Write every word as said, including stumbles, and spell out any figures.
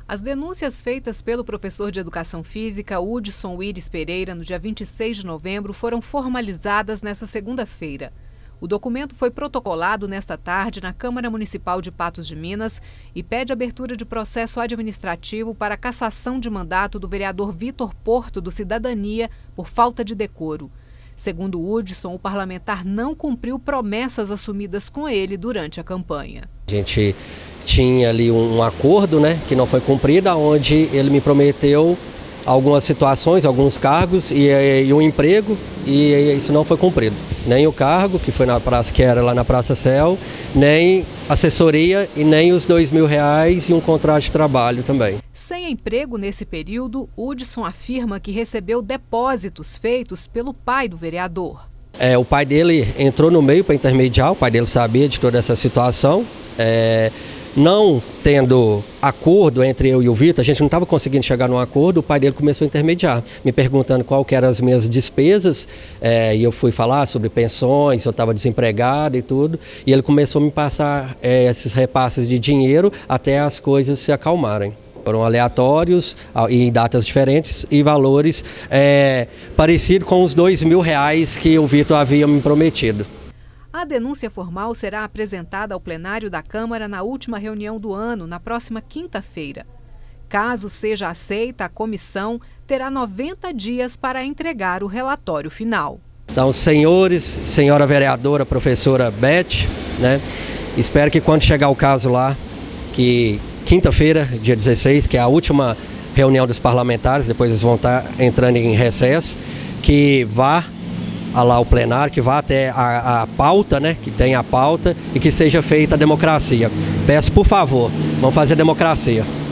As denúncias feitas pelo professor de Educação Física, Hudson Wires Pereira, no dia vinte e seis de novembro, foram formalizadas nesta segunda-feira. O documento foi protocolado nesta tarde na Câmara Municipal de Patos de Minas e pede abertura de processo administrativo para cassação de mandato do vereador Vitor Porto, do Cidadania, por falta de decoro. Segundo Hudson, o parlamentar não cumpriu promessas assumidas com ele durante a campanha. A gente tinha ali um acordo, né, que não foi cumprido, onde ele me prometeu algumas situações, alguns cargos e, e um emprego, e isso não foi cumprido. Nem o cargo, que foi na praça, que era lá na Praça Céu, nem assessoria e nem os dois mil reais e um contrato de trabalho também. Sem emprego nesse período, Hudson afirma que recebeu depósitos feitos pelo pai do vereador. É, o pai dele entrou no meio para intermediar, o pai dele sabia de toda essa situação. É, não tendo acordo entre eu e o Vitor, a gente não estava conseguindo chegar num acordo, o pai dele começou a intermediar, me perguntando qual que eram as minhas despesas, é, e eu fui falar sobre pensões, eu estava desempregado e tudo, e ele começou a me passar é, esses repasses de dinheiro até as coisas se acalmarem. Foram aleatórios e em datas diferentes e valores é, parecidos com os dois mil reais que o Vitor havia me prometido. A denúncia formal será apresentada ao plenário da Câmara na última reunião do ano, na próxima quinta-feira. Caso seja aceita, a comissão terá noventa dias para entregar o relatório final. Então, senhores, senhora vereadora, professora Beth, né, espero que quando chegar o caso lá, que quinta-feira, dia dezesseis, que é a última reunião dos parlamentares, depois eles vão estar entrando em recesso, que vá lá o plenário, que vá até a, a pauta, né, que tenha a pauta e que seja feita a democracia. Peço, por favor, vamos fazer democracia.